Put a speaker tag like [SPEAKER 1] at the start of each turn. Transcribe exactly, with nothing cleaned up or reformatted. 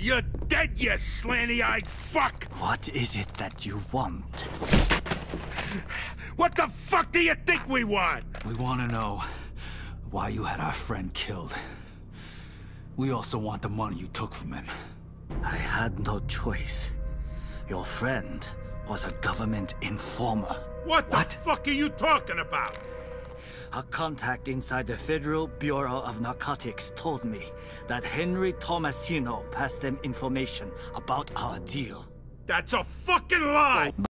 [SPEAKER 1] You're dead, you slanty-eyed fuck!
[SPEAKER 2] What is it that you want?
[SPEAKER 1] What the fuck do you think we want?
[SPEAKER 2] We want to know why you had our friend killed. We also want the money you took from him. I had no choice. Your friend was a government informer.
[SPEAKER 1] What the
[SPEAKER 2] What?
[SPEAKER 1] fuck are you talking about?
[SPEAKER 2] A contact inside the Federal Bureau of Narcotics told me that Henry Tomasino passed them information about our deal.
[SPEAKER 1] That's a fucking lie!